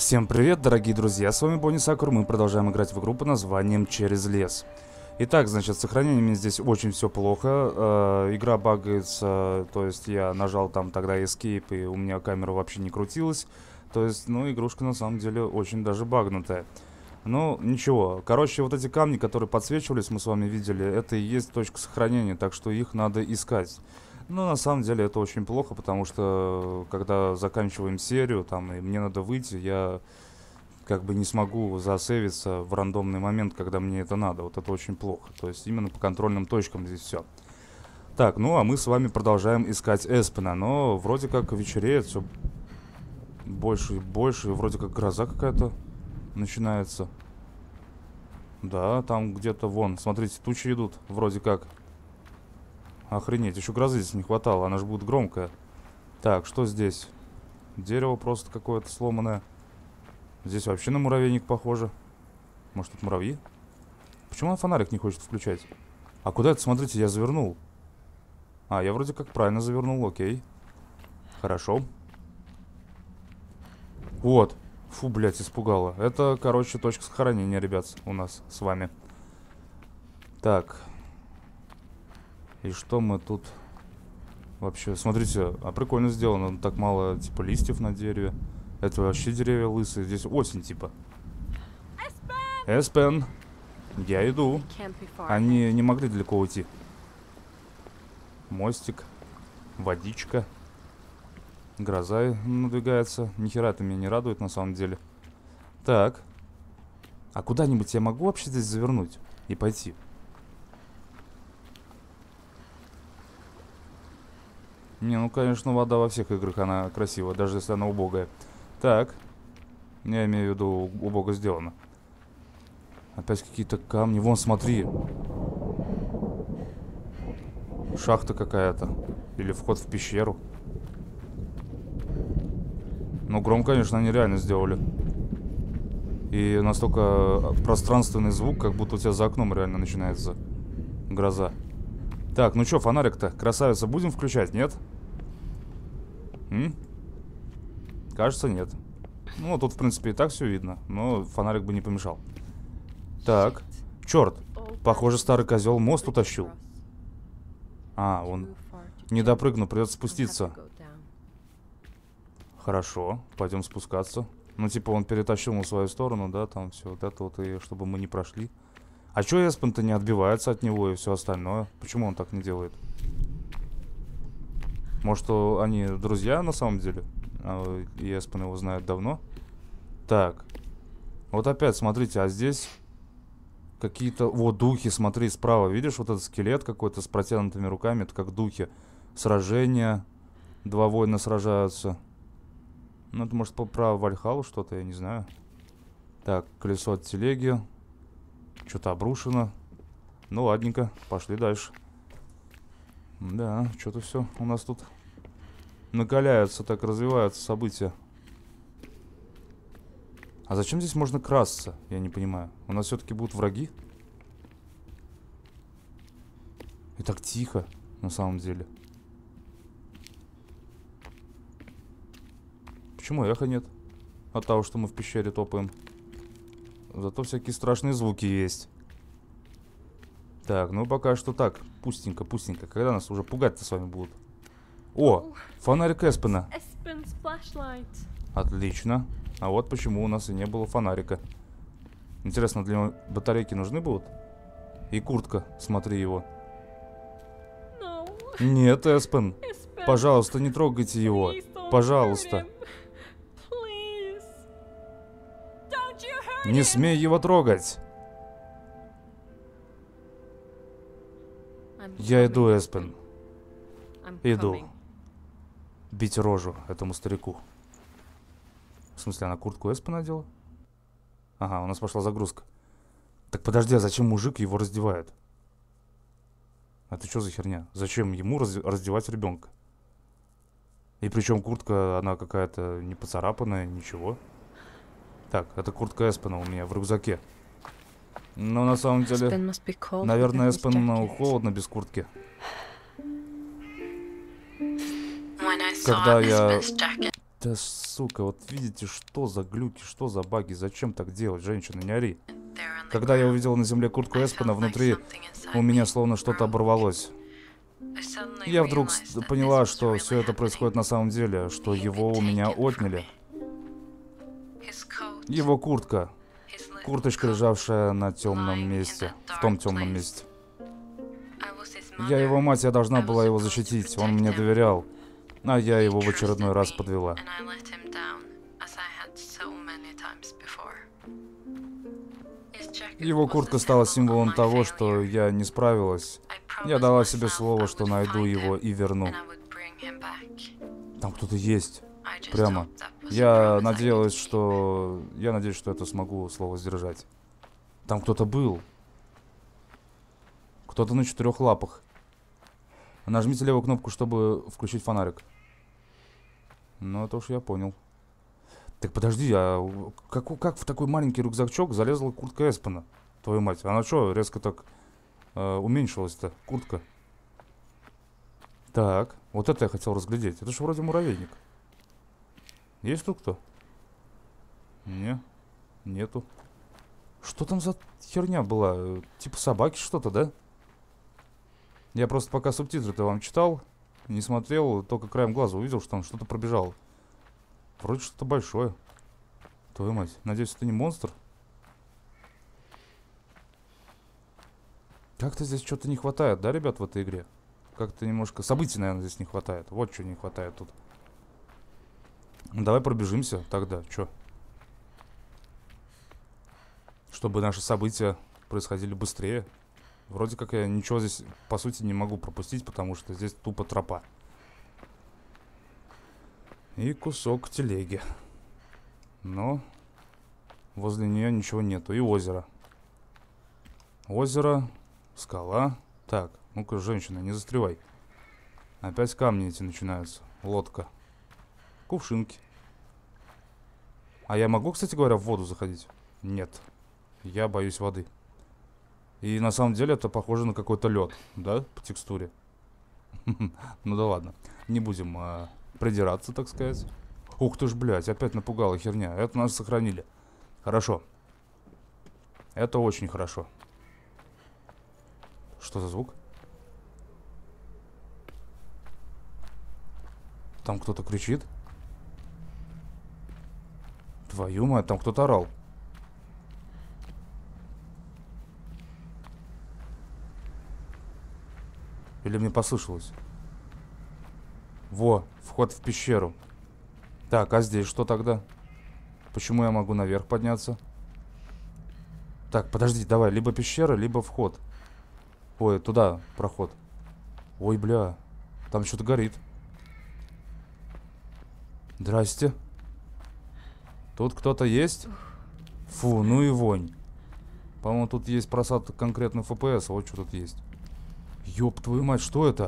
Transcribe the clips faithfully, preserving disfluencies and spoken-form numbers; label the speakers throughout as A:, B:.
A: Всем привет, дорогие друзья, с вами Бонни Сакур, мы продолжаем играть в игру под названием «Через лес». Итак, значит, с сохранением здесь очень все плохо, э, игра багается, то есть я нажал там тогда Escape, и у меня камера вообще не крутилась. То есть, ну, игрушка на самом деле очень даже багнутая. Ну, ничего, короче, вот эти камни, которые подсвечивались, мы с вами видели, это и есть точка сохранения, так что их надо искать. Но на самом деле это очень плохо, потому что когда заканчиваем серию, там, и мне надо выйти, я как бы не смогу засейвиться в рандомный момент, когда мне это надо. Вот это очень плохо. То есть именно по контрольным точкам здесь все. Так, ну а мы с вами продолжаем искать Эспена, но вроде как вечереет все больше и больше, и вроде как гроза какая-то начинается. Да, там где-то вон, смотрите, тучи идут, вроде как. Охренеть, еще грозы здесь не хватало, она же будет громкая. Так, что здесь? Дерево просто какое-то сломанное. Здесь вообще на муравейник похоже. Может, тут муравьи? Почему он фонарик не хочет включать? А куда это, смотрите, я завернул. А, я вроде как правильно завернул, окей. Хорошо. Вот. Фу, блядь, испугало. Это, короче, точка сохранения, ребят, у нас с вами. Так. И что мы тут вообще... Смотрите, а прикольно сделано. Так мало, типа, листьев на дереве. Это вообще деревья лысые. Здесь осень, типа. Эспен! Я иду. Они не могли далеко уйти. Мостик. Водичка. Гроза надвигается. Нихера это меня не радует, на самом деле. Так. А куда-нибудь я могу вообще здесь завернуть и пойти? Не, ну, конечно, вода во всех играх, она красивая, даже если она убогая. Так. Я имею в виду, убого сделано. Опять какие-то камни. Вон, смотри. Шахта какая-то. Или вход в пещеру. Ну, гром, конечно, они реально сделали. И настолько пространственный звук, как будто у тебя за окном реально начинается гроза. Так, ну что, фонарик-то, красавица, будем включать, нет? М? Кажется, нет. Ну, тут, в принципе, и так все видно, но фонарик бы не помешал. Так, черт, похоже, старый козел мост утащил. А, он не допрыгнул, придется спуститься. Хорошо, пойдем спускаться. Ну, типа, он перетащил на свою сторону, да, там все вот это вот, и чтобы мы не прошли. А чё Эспен-то не отбивается от него и все остальное? Почему он так не делает? Может, они друзья на самом деле? А, и Эспен его знает давно? Так. Вот опять, смотрите, а здесь какие-то... Вот духи, смотри, справа. Видишь, вот этот скелет какой-то с протянутыми руками. Это как духи. Сражения. Два воина сражаются. Ну, это может про Вальхалу что-то, я не знаю. Так, колесо от телеги. Что-то обрушено. Ну, ладненько, пошли дальше. Да, что-то все у нас тут накаляются, так развиваются события. А зачем здесь можно красться? Я не понимаю. У нас все-таки будут враги? И так тихо, на самом деле. Почему эхо нет? От того, что мы в пещере топаем. Зато всякие страшные звуки есть. Так, ну пока что так. Пустенько, пустенько. Когда нас уже пугать-то с вами будут? О, фонарик Эспена. Отлично. А вот почему у нас и не было фонарика. Интересно, для него батарейки нужны будут? И куртка, смотри его. Нет, Эспен. Пожалуйста, не трогайте его. Пожалуйста. Не смей его трогать. Я иду, Эспен. Иду. Бить рожу этому старику. В смысле, она куртку Эспена надела? Ага, у нас пошла загрузка. Так подожди, а зачем мужик его раздевает? Это что за херня? Зачем ему раз раздевать ребенка? И причем куртка, она какая-то не поцарапанная, ничего. Так, это куртка Эспена у меня в рюкзаке. Но на самом деле, наверное, Эспену холодно без куртки. Когда я Да, сука, вот видите, что за глюки, что за баги, зачем так делать, женщина, не ори. Когда я увидел на земле куртку Эспена, внутри у меня словно что-то оборвалось. Я вдруг поняла, что все это происходит на самом деле, что его у меня отняли. Его куртка. Курточка, лежавшая на темном месте. В том темном месте. Я его мать, я должна была его защитить. Он мне доверял. А я его в очередной раз подвела. Его куртка стала символом того, что я не справилась. Я дала себе слово, что найду его и верну. Там кто-то есть. Прямо. Я надеялась, что... Я надеюсь, что это смогу слово сдержать. Там кто-то был. Кто-то на четырех лапах. Нажмите левую кнопку, чтобы включить фонарик. Ну, это уж я понял. Так подожди, а как, как в такой маленький рюкзачок залезла куртка Эспена? Твою мать, она что, резко так э, уменьшилась-то, куртка? Так, вот это я хотел разглядеть. Это же вроде муравейник. Есть тут кто? Не, нету. Что там за херня была? Типа собаки что-то, да? Я просто пока субтитры-то вам читал, не смотрел, только краем глаза увидел, что там что-то пробежало. Вроде что-то большое. Твою мать. Надеюсь, это не монстр? Как-то здесь что-то не хватает, да, ребят, в этой игре? Как-то немножко... Событий, наверное, здесь не хватает. Вот что не хватает тут. Давай пробежимся тогда. Чё? Чтобы наши события происходили быстрее. Вроде как я ничего здесь, по сути, не могу пропустить, потому что здесь тупо тропа. И кусок телеги. Но возле нее ничего нету. И озеро. Озеро, скала. Так, ну-ка, женщина, не застревай. Опять камни эти начинаются. Лодка. Кувшинки. А я могу, кстати говоря, в воду заходить? Нет. Я боюсь воды. И на самом деле это похоже на какой-то лед, да, по текстуре. Ну да ладно. Не будем а, придираться, так сказать. Ух ты ж, блядь, опять напугала херня. Это нас сохранили. Хорошо. Это очень хорошо. Что за звук? Там кто-то кричит. Твою мать, там кто-то орал. Или мне послышалось? Во, вход в пещеру. Так, а здесь что тогда? Почему я могу наверх подняться? Так, подожди, давай, либо пещера, либо вход. Ой, туда проход. Ой, бля, там что-то горит. Здрасте. Тут кто-то есть? Фу, ну и вонь. По-моему, тут есть просадка конкретно эф пи эс. Вот что тут есть. Ёб твою мать, что это?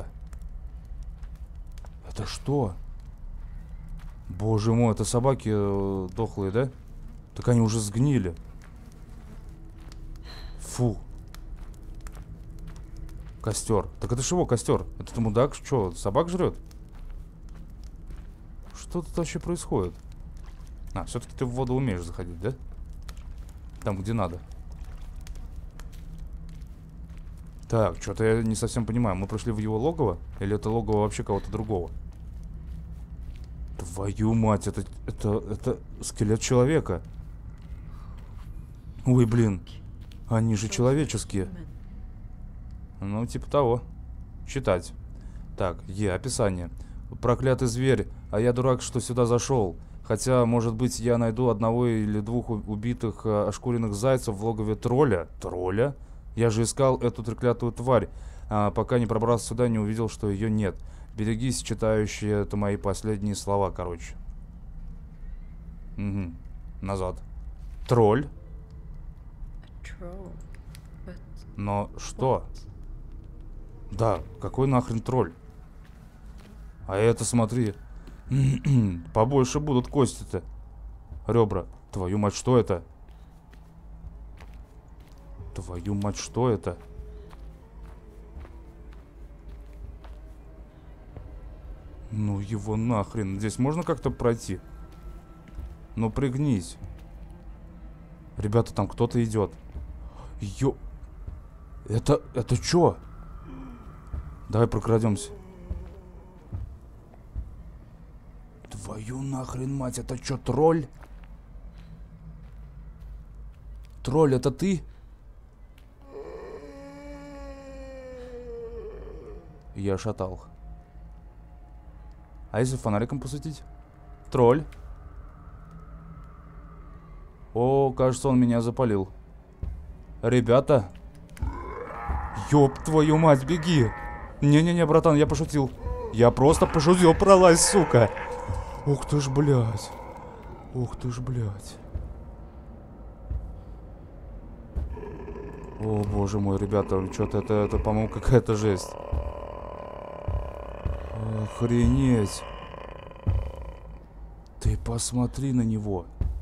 A: Это что? Боже мой, это собаки э, дохлые, да? Так они уже сгнили. Фу. Костер. Так это ж его костер. Этот мудак что, собак жрет? Что тут вообще происходит? А, все-таки ты в воду умеешь заходить, да? Там, где надо. Так, что-то я не совсем понимаю. Мы пришли в его логово? Или это логово вообще кого-то другого? Твою мать, это, это, это скелет человека. Ой, блин. Они же человеческие. Ну, типа того. Читать. Так, Е, описание. Проклятый зверь, а я дурак, что сюда зашел. Хотя, может быть, я найду одного или двух убитых э, ошкуренных зайцев в логове тролля. Тролля? Я же искал эту треклятую тварь, а пока не пробрался сюда, не увидел, что ее нет. Берегись, читающие, это мои последние слова, короче. Угу. Назад. Тролль? Но что? Да, какой нахрен тролль? А это, смотри, побольше будут кости-то. Ребра. Твою мать, что это? Твою мать, что это? Ну его нахрен. Здесь можно как-то пройти? Ну пригнись. Ребята, там кто-то идет. Ё... Это... Это чё? Давай прокрадемся. Твою нахрен мать, это чё, тролль? Тролль, это ты? Я шатал. А если фонариком посветить? Тролль. О, кажется, он меня запалил. Ребята. Ёб твою мать, беги. Не-не-не, братан, я пошутил. Я просто пошутил, пролазь, сука. Ух ты ж, блядь. Ух ты ж, блядь. О, боже мой, ребята, что-то это, это по-моему, какая-то жесть. Охренеть. Ты посмотри на него.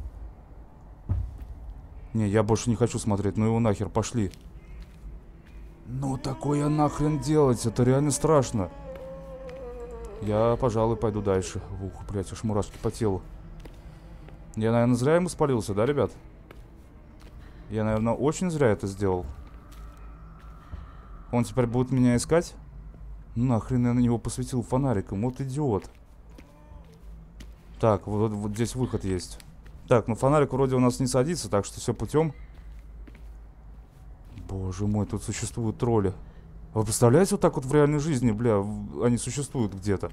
A: Не, я больше не хочу смотреть, ну его нахер, пошли. Ну такое нахрен делать, это реально страшно. Я, пожалуй, пойду дальше. Ух, блядь, аж мурашки по телу. Я, наверное, зря ему спалился, да, ребят? Я, наверное, очень зря это сделал. Он теперь будет меня искать? Нахрен я на него посветил фонариком, вот идиот. Так, вот, вот здесь выход есть. Так, ну фонарик вроде у нас не садится, так что все путем. Боже мой, тут существуют тролли. Вы представляете, вот так вот в реальной жизни, бля, они существуют где-то.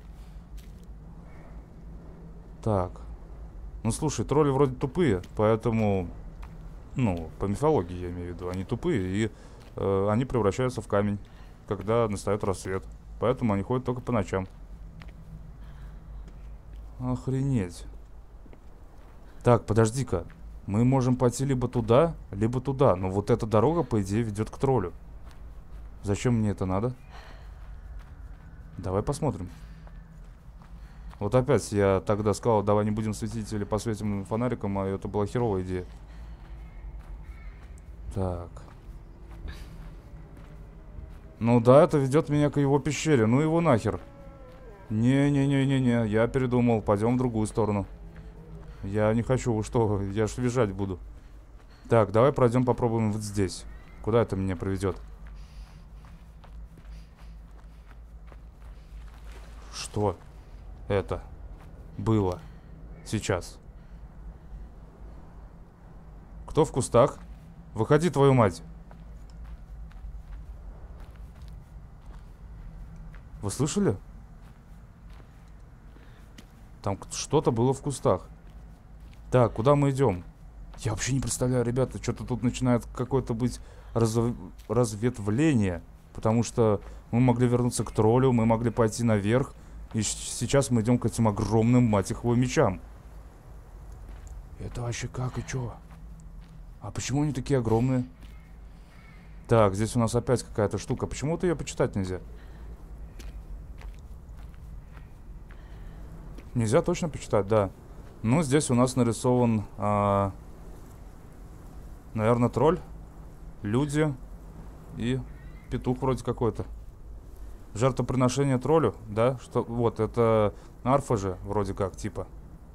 A: Так. Ну слушай, тролли вроде тупые, поэтому... Ну, по мифологии я имею в виду, они тупые, и э, они превращаются в камень, когда настает рассвет. Поэтому они ходят только по ночам. Охренеть. Так, подожди-ка. Мы можем пойти либо туда, либо туда. Но вот эта дорога, по идее, ведет к троллю. Зачем мне это надо? Давай посмотрим. Вот опять я тогда сказал, давай не будем светить или посветим фонариком, а это была херовая идея. Так. Ну да, это ведет меня к его пещере. Ну его нахер. Не-не-не-не-не, я передумал. Пойдем в другую сторону. Я не хочу, вы что, я ж визжать буду. Так, давай пройдем, попробуем вот здесь. Куда это меня приведет? Что это было сейчас? Кто в кустах? Выходи, твою мать. Вы слышали? Там что-то было в кустах. Так, куда мы идем? Я вообще не представляю, ребята, что-то тут начинает какое-то быть раз... разветвление. Потому что мы могли вернуться к троллю, мы могли пойти наверх. И сейчас мы идем к этим огромным, мать их, его мечам. Это вообще как и чё? А почему они такие огромные? Так, здесь у нас опять какая-то штука. Почему-то ее почитать нельзя. Нельзя точно почитать, да. Ну, здесь у нас нарисован, а, наверное, тролль, люди и петух вроде какой-то. Жертвоприношение троллю, да? Что, вот, это арфа же, вроде как, типа.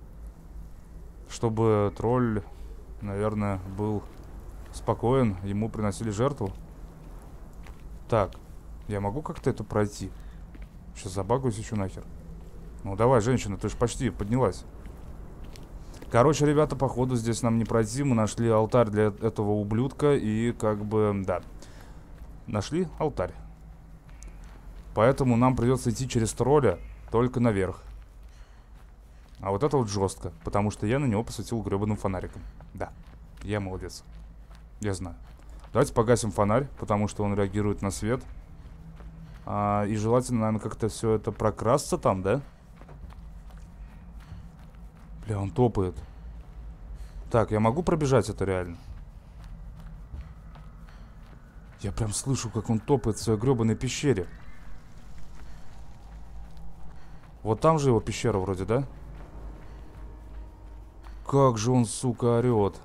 A: Чтобы тролль, наверное, был спокоен, ему приносили жертву. Так, я могу как-то это пройти? Сейчас забагаюсь еще нахер. Ну давай, женщина, ты же почти поднялась. Короче, ребята, походу здесь нам не пройти. Мы нашли алтарь для этого ублюдка. И как бы, да, нашли алтарь. Поэтому нам придется идти через тролля только наверх. А вот это вот жестко. Потому что я на него посветил гребаным фонариком. Да, я молодец. Я знаю. Давайте погасим фонарь, потому что он реагирует на свет. а, И желательно, наверное, как-то все это прокрасться там, да? Бля, он топает. Так, я могу пробежать это реально? Я прям слышу, как он топает в своей гребаной пещере. Вот там же его пещера вроде, да? Как же он, сука, орет.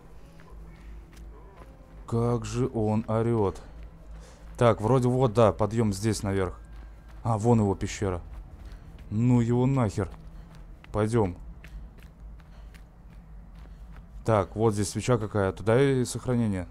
A: Как же он орет. Так, вроде вот, да, подъем здесь наверх. А, вон его пещера. Ну его нахер. Пойдем. Так, вот здесь свеча какая-то. Дай сохранение.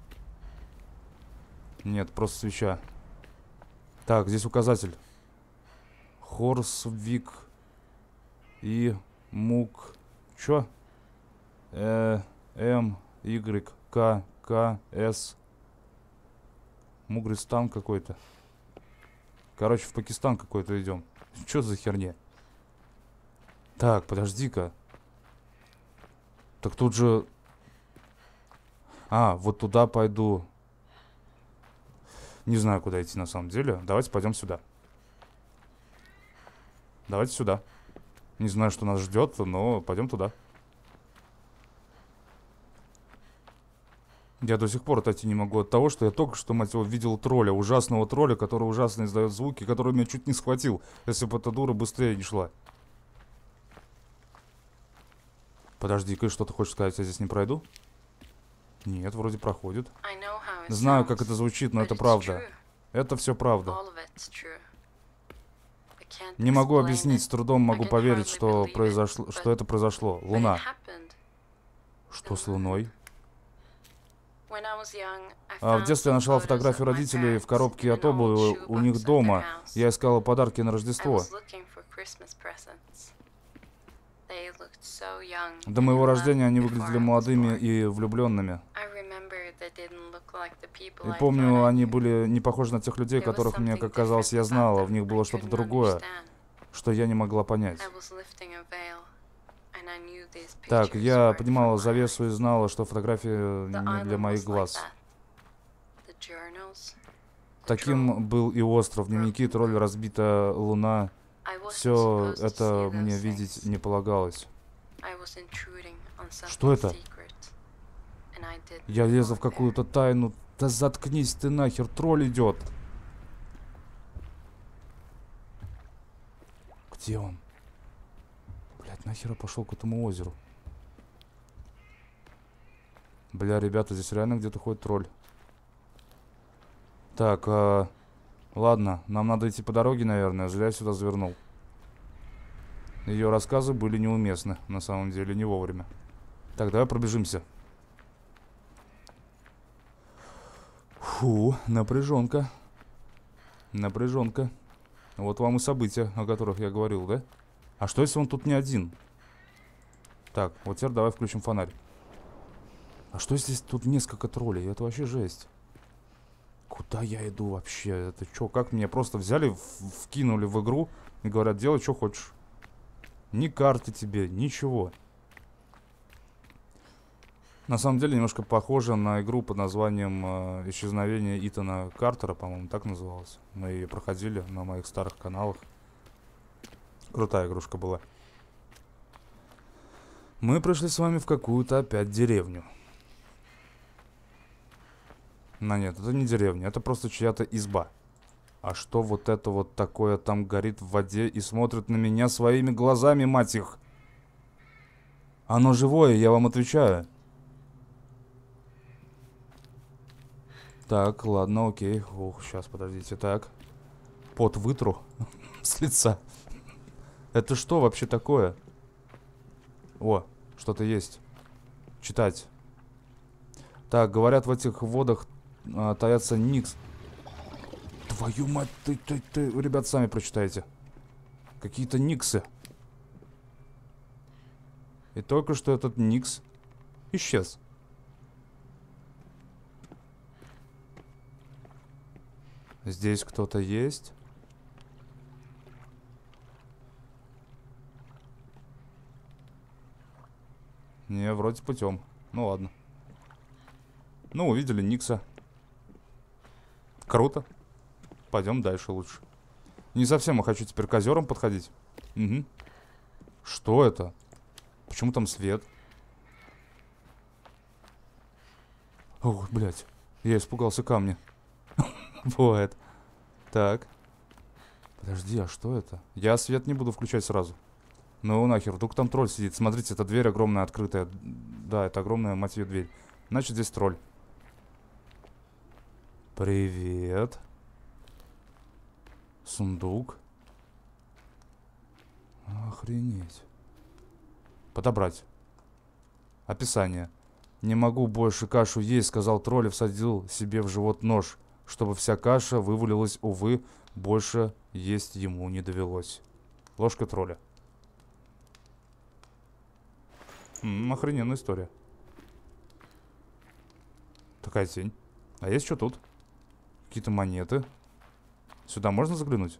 A: Нет, просто свеча. Так, здесь указатель. Хорсвик и Мук. Чё? Э, М, Y, К, К, С. Мугристан какой-то. Короче, в Пакистан какой-то идем. Чё за херня? Так, подожди-ка. Так тут же... А, вот туда пойду. Не знаю, куда идти на самом деле. Давайте пойдем сюда. Давайте сюда. Не знаю, что нас ждет, но пойдем туда. Я до сих пор отойти не могу от того, что я только что, мать его, видел тролля. Ужасного тролля, который ужасно издает звуки, который меня чуть не схватил, если бы эта дура быстрее не шла. Подожди-ка, что ты хочешь сказать? Я здесь не пройду? Нет, вроде проходит. Знаю, как это звучит, но это правда. Это все правда. Не могу объяснить, с трудом могу поверить, что произошло, что это произошло. Луна. Что с Луной? А в детстве я нашла фотографию родителей в коробке от обуви у них дома. Я искала подарки на Рождество. До моего рождения они выглядели молодыми и влюбленными. И помню, они были не похожи на тех людей, которых мне, как казалось, я знала. В них было что-то другое, что я не могла понять. Так, я поднимала завесу и знала, что фотографии не для моих глаз. Таким был и остров, дневники, тролль, разбитая луна. Все это мне видеть не полагалось. Что это? Я лезу в какую-то тайну. Да заткнись ты нахер, тролль идет. Где он? Блять, нахер я пошел к этому озеру? Бля, ребята, здесь реально где-то ходит тролль. Так, э, ладно, нам надо идти по дороге, наверное. Зря я сюда завернул. Ее рассказы были неуместны, на самом деле, не вовремя. Так, давай пробежимся. Фу, напряженка. Напряженка. Вот вам и события, о которых я говорил, да? А что, если он тут не один? Так, вот теперь давай включим фонарь. А что, если тут несколько троллей? Это вообще жесть. Куда я иду вообще? Это что, как меня просто взяли, вкинули в игру и говорят, делай, что хочешь. Ни карты тебе, ничего. На самом деле немножко похоже на игру под названием э, «Исчезновение Итана Картера», по-моему, так называлась. Мы ее проходили на моих старых каналах. Крутая игрушка была. Мы пришли с вами в какую-то опять деревню. Но нет, это не деревня, это просто чья-то изба. А что вот это вот такое там горит в воде и смотрит на меня своими глазами, мать их? Оно живое, я вам отвечаю. Так, ладно, окей. Ух, сейчас, подождите, так. Пот вытру с лица. Это что вообще такое? О, что-то есть. Читать. Так, говорят, в этих водах а, таятся никс. Твою мать, ты, ты, ты, ребят, сами прочитайте. Какие-то никсы. И только что этот никс исчез. Здесь кто-то есть. Не, вроде путем. Ну ладно. Ну, увидели никса. Круто. Пойдем дальше лучше. Не совсем я хочу теперь к озерам подходить. Угу. Что это? Почему там свет? Ох, блядь. Я испугался камня. Вот. Так. Подожди, а что это? Я свет не буду включать сразу. Ну нахер, вдруг там тролль сидит. Смотрите, эта дверь огромная, открытая. Да, это огромная, мать ее, дверь. Значит, здесь тролль. Привет. Сундук. Охренеть. Подобрать. Описание. «Не могу больше кашу есть», — сказал тролль и всадил себе в живот нож, чтобы вся каша вывалилась. Увы, больше есть ему не довелось. Ложка тролля. М-м, охрененная история. Такая тень. А есть что тут? Какие-то монеты. Сюда можно заглянуть?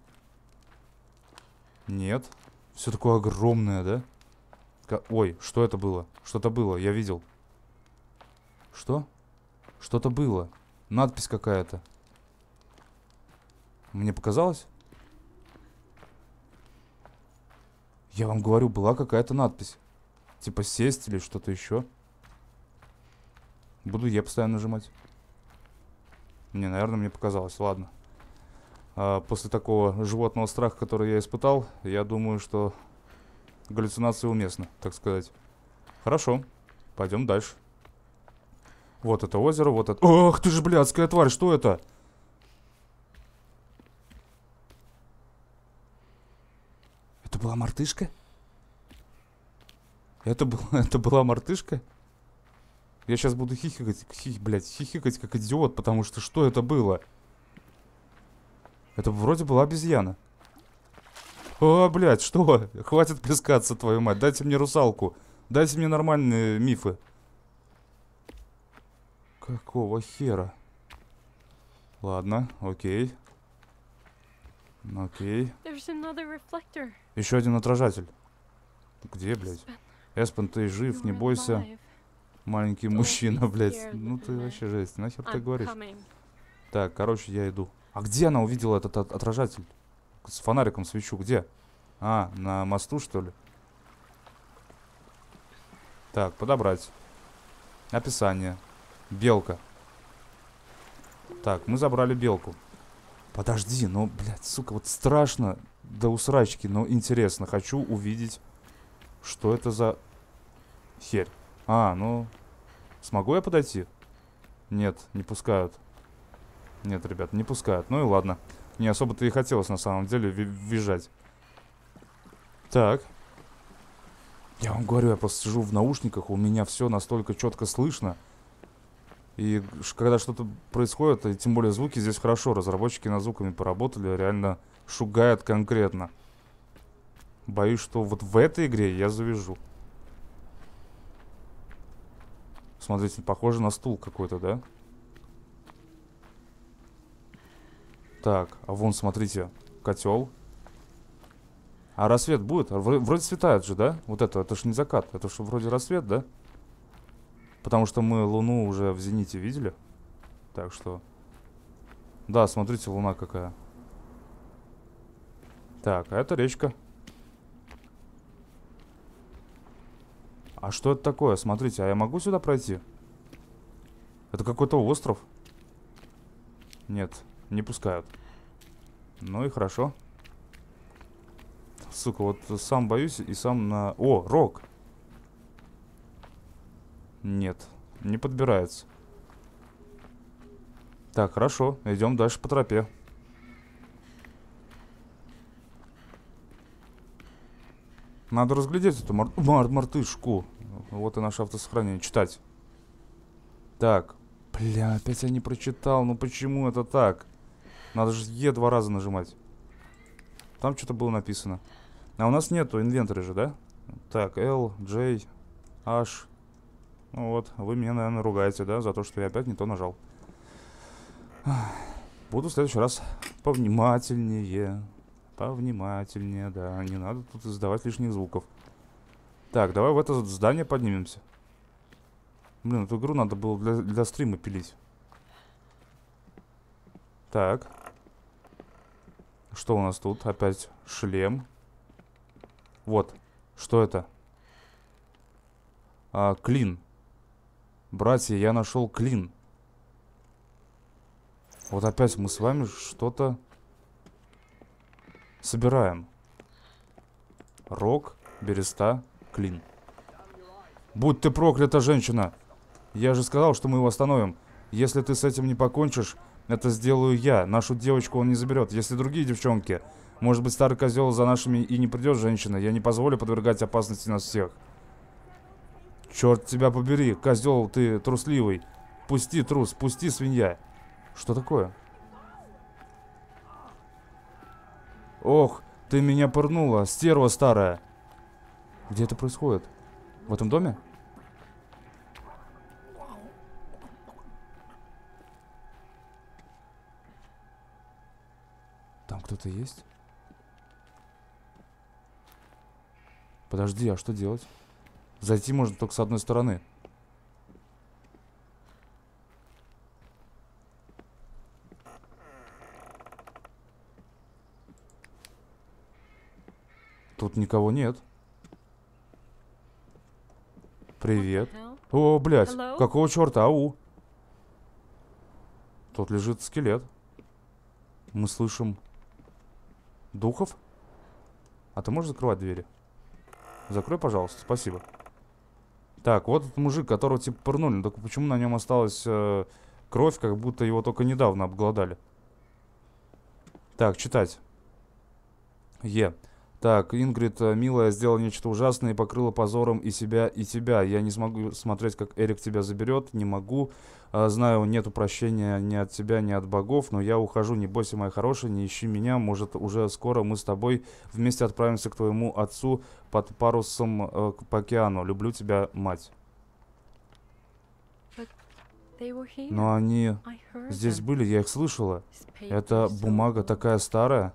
A: Нет. Все такое огромное, да? Ка- Ой, что это было? Что-то было, я видел. Что? Что-то было. Надпись какая-то. Мне показалось? Я вам говорю, была какая-то надпись. Типа сесть или что-то еще. Буду я постоянно нажимать. Не, наверное, мне показалось. Ладно. А, после такого животного страха, который я испытал, я думаю, что галлюцинации уместны, так сказать. Хорошо. Пойдем дальше. Вот это озеро, вот это... Ох ты ж, блядская тварь, что это? Это была мартышка? Это, был, это была мартышка? Я сейчас буду хихикать, хих, блядь, хихикать как идиот, потому что что это было? Это вроде была обезьяна. О, блядь, что? Хватит плескаться, твою мать. Дайте мне русалку. Дайте мне нормальные мифы. Какого хера? Ладно, окей. Окей. Еще один отражатель. Где, блядь? Эспен, ты жив, не бойся. Маленький мужчина, блядь. Ну ты вообще жесть. Нахер ты говоришь? Так, короче, я иду. А где она увидела этот от отражатель? С фонариком свечу. Где? А, на мосту, что ли? Так, подобрать. Описание. Белка. Так, мы забрали белку. Подожди, ну, блядь, сука, вот страшно до усрачки, но интересно. Хочу увидеть, что это за херь. А, ну, смогу я подойти? Нет, не пускают. Нет, ребят, не пускают. Ну и ладно. Не особо-то и хотелось на самом деле визжать. Так. Я вам говорю, я просто сижу в наушниках, у меня все настолько четко слышно. И когда что-то происходит, и тем более звуки здесь хорошо, разработчики над звуками поработали, реально шугает конкретно. Боюсь, что вот в этой игре я завяжу. Смотрите, похоже на стул какой-то, да? Так, а вон, смотрите, котел. А рассвет будет? Вроде светает же, да? Вот это, это ж не закат, это ж вроде рассвет, да? Потому что мы луну уже в зените видели. Так что... Да, смотрите, луна какая. Так, а это речка. А что это такое? Смотрите, а я могу сюда пройти? Это какой-то остров? Нет, не пускают. Ну и хорошо. Сука, вот сам боюсь и сам на... О, рог! Нет, не подбирается. Так, хорошо, идем дальше по тропе. Надо разглядеть эту мар... Мар мартышку. Вот и наше автосохранение. Читать. Так. Бля, опять я не прочитал. Ну почему это так? Надо же Е два раза нажимать. Там что-то было написано. А у нас нету инвентаря же, да? Так, L, J, H. Ну вот, вы меня, наверное, ругаете, да? За то, что я опять не то нажал. Буду в следующий раз повнимательнее. Повнимательнее, да. Не надо тут издавать лишних звуков. Так, давай в это здание поднимемся. Блин, эту игру надо было для, для стрима пилить. Так. Что у нас тут? Опять шлем. Вот. Что это? А, клин. Братья, я нашел клин. Вот опять мы с вами что-то собираем. Рог, береста, клин. Будь ты проклята, женщина! Я же сказал, что мы его остановим. Если ты с этим не покончишь, это сделаю я. Нашу девочку он не заберет. Если другие девчонки... Может быть, старый козел за нашими и не придет, женщина. Я не позволю подвергать опасности нас всех. Черт тебя побери, козел ты трусливый. Пусти, трус, пусти, свинья. Что такое? Ох, ты меня пырнула, стерва старая. Где это происходит? В этом доме? Там кто-то есть? Подожди, а что делать? Зайти можно только с одной стороны. Тут никого нет. Привет. О, блядь,
B: Hello?
A: какого черта, ау? Тут лежит скелет. Мы слышим духов? А ты можешь закрывать двери? Закрой, пожалуйста, спасибо. Так, вот этот мужик, которого типа пырнули. Только почему на нем осталась э, кровь, как будто его только недавно обглодали. Так, читать. Е. Так, Ингрид, э, милая, сделала нечто ужасное и покрыла позором и себя, и тебя. Я не смогу смотреть, как Эрик тебя заберет. Не могу. Э, знаю, нету прощения ни от тебя, ни от богов, но я ухожу. Не бойся, моя хорошая, не ищи меня. Может, уже скоро мы с тобой вместе отправимся к твоему отцу под парусом э, по океану. Люблю тебя, мать. Но они здесь были, я их слышала. Эта бумага такая старая.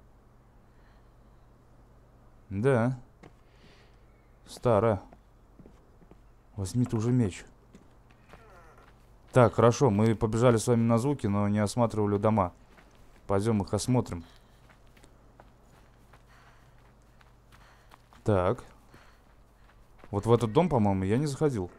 A: Да. Старая. Возьми ты уже меч. Так, хорошо, мы побежали с вами на звуки, но не осматривали дома. Пойдем их осмотрим. Так. Вот в этот дом, по-моему, я не заходил.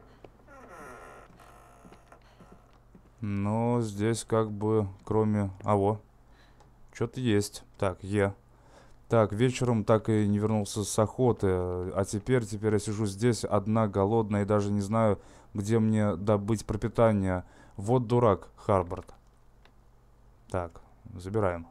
A: Но здесь как бы, кроме... А, во. Что-то есть. Так, я. Так, вечером так и не вернулся с охоты. А теперь, теперь я сижу здесь, одна, голодная, и даже не знаю, где мне добыть пропитание. Вот дурак, Харборд. Так, забираем.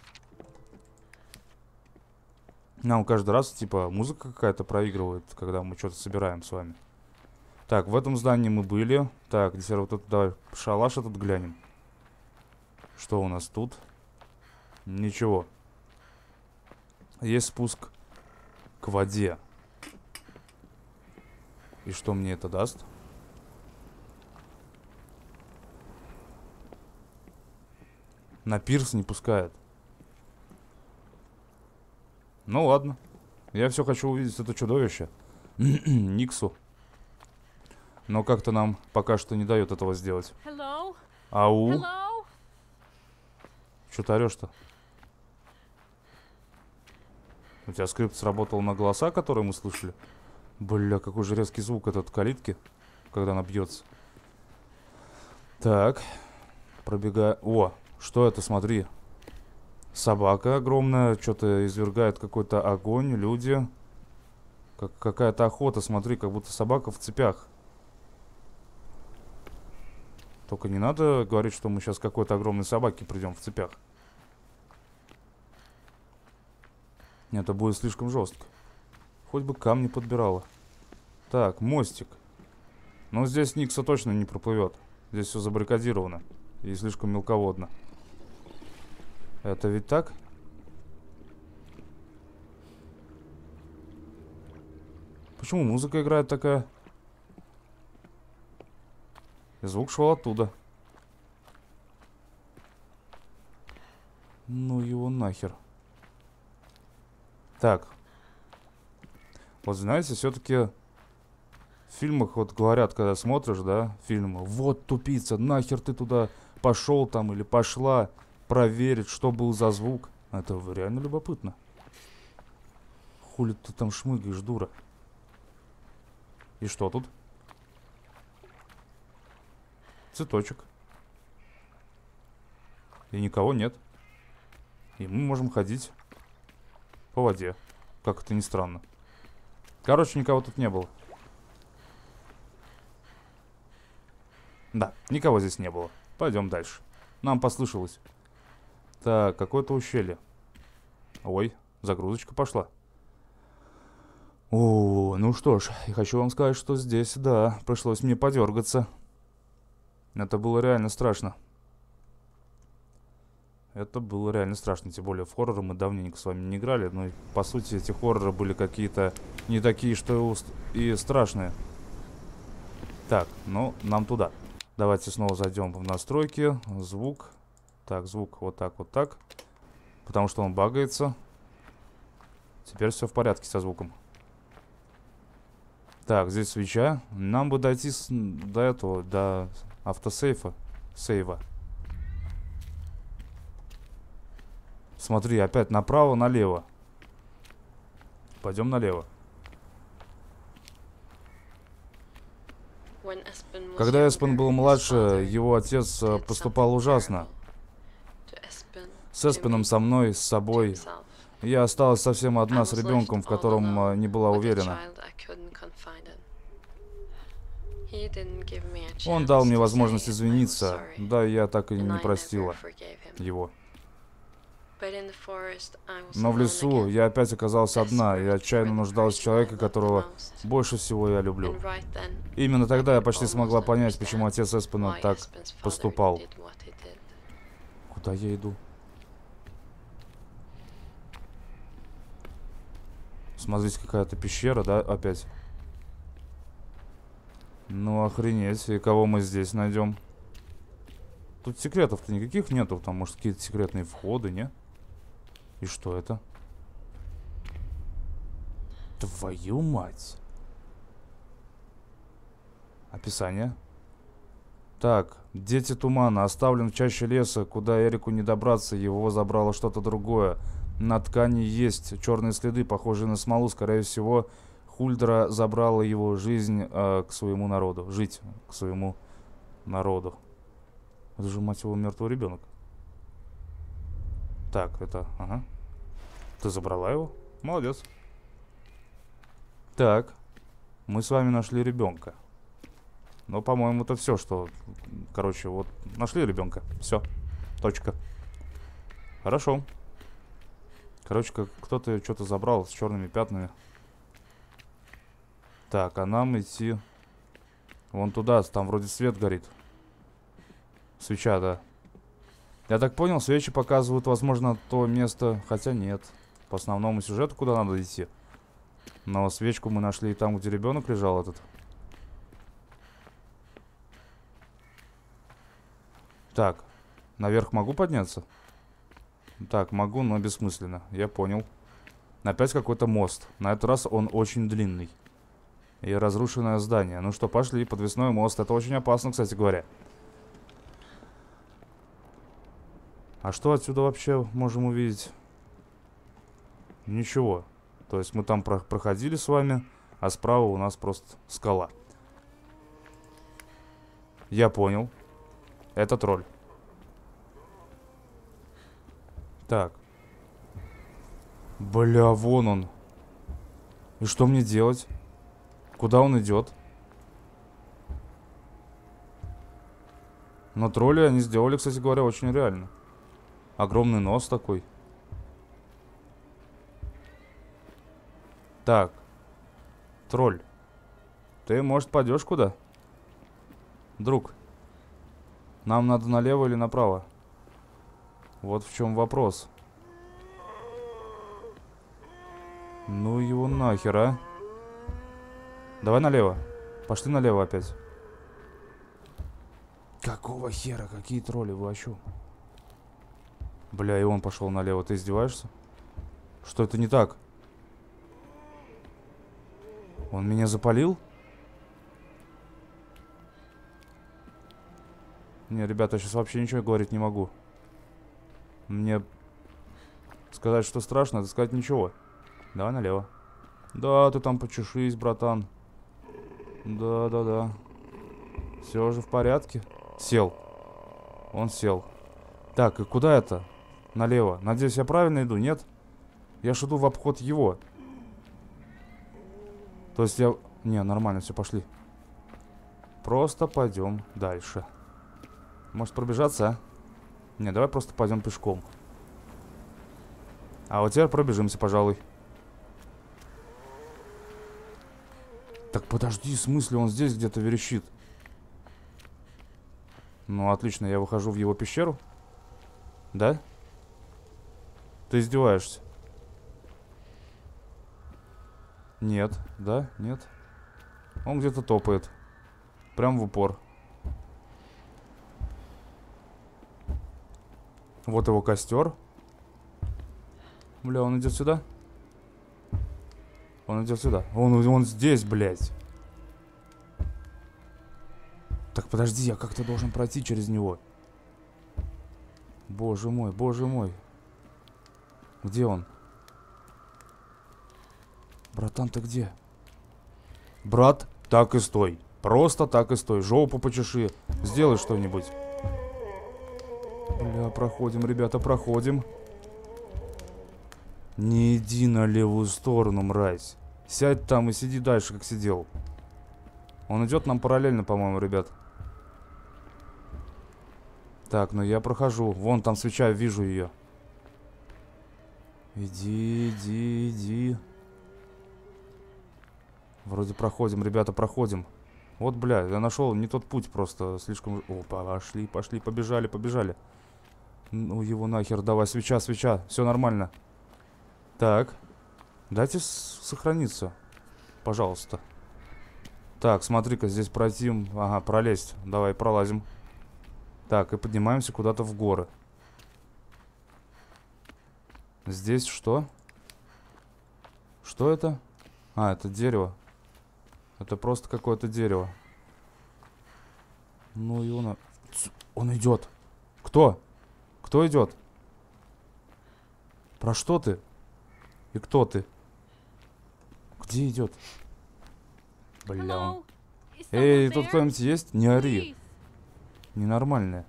A: Нам каждый раз, типа, музыка какая-то проигрывает, когда мы что-то собираем с вами. Так, в этом здании мы были. Так, теперь вот тут, давай, шалаш этот глянем. Что у нас тут? Ничего. Есть спуск к воде. И что мне это даст? На пирс не пускает. Ну ладно. Я все хочу увидеть это чудовище. Никсу. Но как-то нам пока что не дает этого сделать.
B: Hello?
A: Ау.
B: Hello?
A: Что ты орешь-то? У тебя скрипт сработал на голоса, которые мы слышали? Бля, какой же резкий звук этот калитки, когда она бьется. Так. Пробегаю. О, что это, смотри. Собака огромная, что-то извергает какой-то огонь, люди. Как какая-то охота, смотри, как будто собака в цепях. Только не надо говорить, что мы сейчас к какой-то огромной собаке придем в цепях. Это будет слишком жестко. Хоть бы камни подбирала. Так, мостик. Но здесь Никса точно не проплывет. Здесь все забаррикадировано. И слишком мелководно. Это ведь так? Почему музыка играет такая? И звук шел оттуда. Ну его нахер. Так. Вот знаете, все-таки в фильмах вот говорят, когда смотришь, да, фильмы, вот тупица, нахер ты туда пошел там или пошла проверить, что был за звук. Это реально любопытно. Хули ты там шмыгаешь, дура? И что тут? Цветочек. И никого нет. И мы можем ходить по воде. Как это ни странно. Короче, никого тут не было. Да, никого здесь не было. Пойдем дальше. Нам послышалось. Так, какое-то ущелье. Ой, загрузочка пошла. О, ну что ж, я хочу вам сказать, что здесь, да, пришлось мне подергаться. Это было реально страшно. Это было реально страшно, тем более в хорроры мы давненько с вами не играли. Но, по сути, эти хорроры были какие-то не такие, что и страшные. Так, ну, нам туда. Давайте снова зайдем в настройки. Звук. Так, звук вот так, вот так. Потому что он багается. Теперь все в порядке со звуком. Так, здесь свеча. Нам бы дойти с, до этого, до автосейфа. Сейва. Смотри, опять направо, налево. Пойдем налево. Когда Эспен был младше, его отец поступал ужасно. С Эспеном, со мной, с собой. Я осталась совсем одна с ребенком, в котором не была уверена. Он дал мне возможность извиниться, да, я так и не простила его. Но в лесу я опять оказалась одна и отчаянно нуждалась в человеке, которого больше всего я люблю. Именно тогда я почти смогла понять, почему отец Эспена так поступал. Куда я иду? Смотрите, какая-то пещера, да, опять? Ну, охренеть. И кого мы здесь найдем? Тут секретов-то никаких нету. Там, может, какие-то секретные входы, не? И что это? Твою мать. Описание. Так, дети тумана. Оставлен в чаще леса, куда Эрику не добраться. Его забрало что-то другое. На ткани есть черные следы, похожие на смолу. Скорее всего, Хульдра забрала его жизнь э, к своему народу. Жить к своему народу. Это же, мать его, мертвый ребенок. Так, это... Ага. Ты забрала его? Молодец. Так. Мы с вами нашли ребенка. Но, по-моему, это все, что... Короче, вот нашли ребенка. Все. Точка. Хорошо. Короче, как кто-то что-то забрал с черными пятнами. Так, а нам идти вон туда, там вроде свет горит. Свеча, да. Я так понял, свечи показывают, возможно, то место, хотя нет. По основному сюжету куда надо идти. Но свечку мы нашли там, где ребенок лежал этот. Так, наверх могу подняться? Так, могу, но бессмысленно. Я понял. Опять какой-то мост. На этот раз он очень длинный. И разрушенное здание. Ну что, пошли, подвесной мост. Это очень опасно, кстати говоря. А что отсюда вообще можем увидеть? Ничего. То есть мы там про- проходили с вами, а справа у нас просто скала. Я понял. Это тролль. Так. Бля, вон он. И что мне делать? Куда он идет? Но тролли они сделали, кстати говоря, очень реально. Огромный нос такой. Так. Тролль. Ты, может, пойдешь куда? Друг. Нам надо налево или направо? Вот в чем вопрос. Ну его нахер, а? Давай налево. Пошли налево опять. Какого хера? Какие тролли? Вы о чём? Бля, и он пошел налево. Ты издеваешься? Что это не так? Он меня запалил? Не, ребята, я сейчас вообще ничего говорить не могу. Мне сказать, что страшно, это сказать ничего. Давай налево. Да, ты там почешись, братан. Да, да, да. Все же в порядке. Сел. Он сел. Так, и куда это? Налево. Надеюсь, я правильно иду, нет? Я ж иду в обход его. То есть я... Не, нормально, все, пошли. Просто пойдем дальше. Может пробежаться, а? Не, давай просто пойдем пешком. А вот теперь пробежимся, пожалуй. Так подожди, в смысле, он здесь где-то верещит? Ну, отлично, я выхожу в его пещеру. Да? Ты издеваешься? Нет, да, нет. Он где-то топает. Прям в упор. Вот его костер. Бля, он идет сюда. Он идет сюда. Он, он здесь, блядь. Так, подожди, я как-то должен пройти через него. Боже мой, боже мой. Где он? Братан, ты где? Брат, так и стой. Просто так и стой. Жопу почеши. Сделай что-нибудь. Бля, проходим, ребята, проходим. Не иди на левую сторону, мразь. Сядь там и сиди дальше, как сидел. Он идет нам параллельно, по-моему, ребят. Так, ну я прохожу. Вон там свеча, вижу ее. Иди, иди, иди. Вроде проходим, ребята, проходим. Вот, бля, я нашел не тот путь просто. Слишком... О, пошли, пошли, побежали, побежали. Ну его нахер, давай, свеча, свеча. Все нормально. Так. Дайте сохраниться. Пожалуйста. Так, смотри-ка, здесь пройти. Ага, пролезть. Давай, пролазим. Так, и поднимаемся куда-то в горы. Здесь что? Что это? А, это дерево. Это просто какое-то дерево. Ну и он... Он идет. Кто? Кто идет? Про что ты? И кто ты? Где идет? Бля, он... Эй, тут кто-нибудь есть? Не ори. Ненормальная.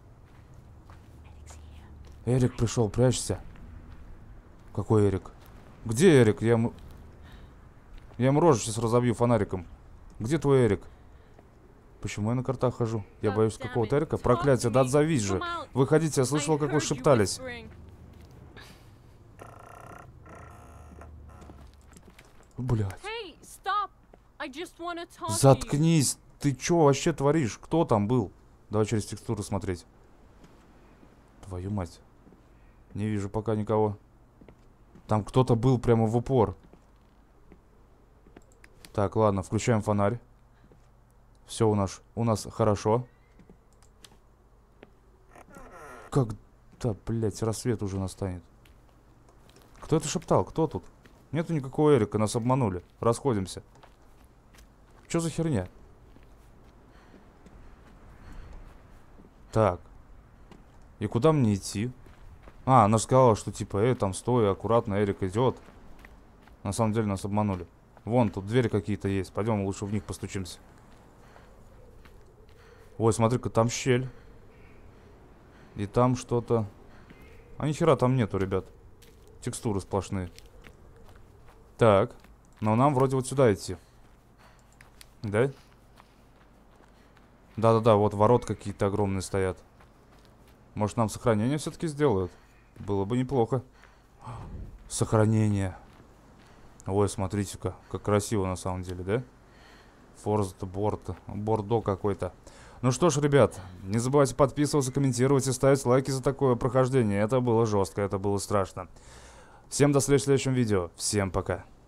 A: Эрик пришел, прячься. Какой Эрик? Где Эрик? Я ему... Я ему рожу сейчас разобью фонариком. Где твой Эрик? Почему я на картах хожу? Я боюсь какого-то Эрика. Проклятие, да отзовись же. Выходите, я слышал, как вы шептались. Блядь. Заткнись. Ты чё вообще творишь? Кто там был? Давай через текстуру смотреть. Твою мать. Не вижу пока никого. Там кто-то был прямо в упор. Так, ладно, включаем фонарь. Все у нас, у нас хорошо. Когда, блядь, рассвет уже настанет? Кто это шептал? Кто тут? Нету никакого Эрика, нас обманули. Расходимся. Что за херня? Так. И куда мне идти? А, она сказала, что типа, эй, там стой, аккуратно, Эрик идет. На самом деле нас обманули. Вон, тут двери какие-то есть. Пойдем лучше в них постучимся. Ой, смотри-ка, там щель. И там что-то... А ни хера там нету, ребят. Текстуры сплошные. Так. Но нам вроде вот сюда идти. Да? Да-да-да, вот ворот какие-то огромные стоят. Может, нам сохранение все-таки сделают? Было бы неплохо. Сохранение. Ой, смотрите-ка, как красиво на самом деле, да? Форст, борт, бордо какой-то. Ну что ж, ребят, не забывайте подписываться, комментировать и ставить лайки за такое прохождение. Это было жестко, это было страшно. Всем до встречи в следующем видео. Всем пока.